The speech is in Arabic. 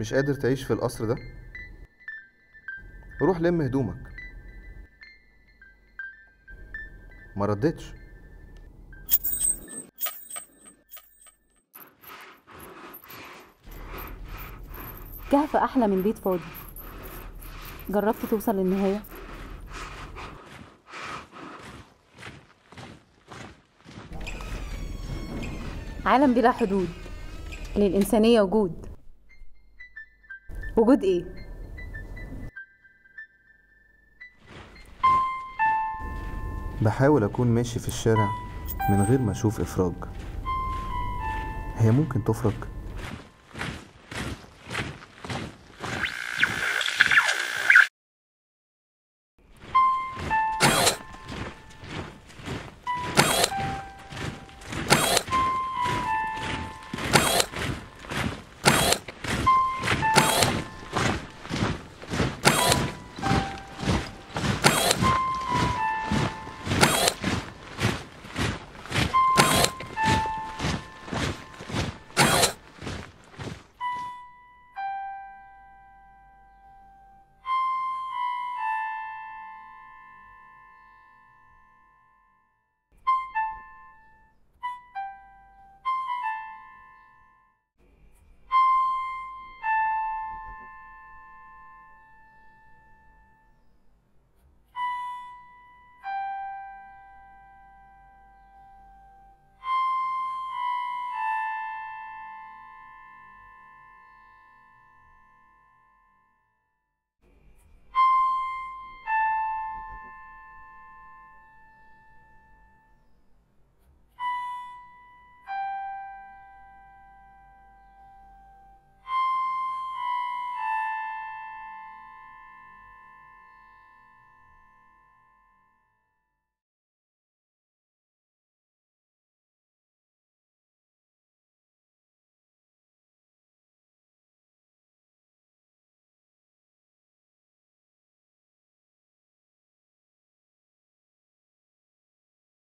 مش قادر تعيش في القصر ده؟ روح لم هدومك. ما ردتش. كهف أحلى من بيت فاضي. جربت توصل للنهاية؟ عالم بلا حدود. للإنسانية وجود. وجود إيه؟ بحاول أكون ماشي في الشارع من غير ما أشوف إفراج. هي ممكن تفرج؟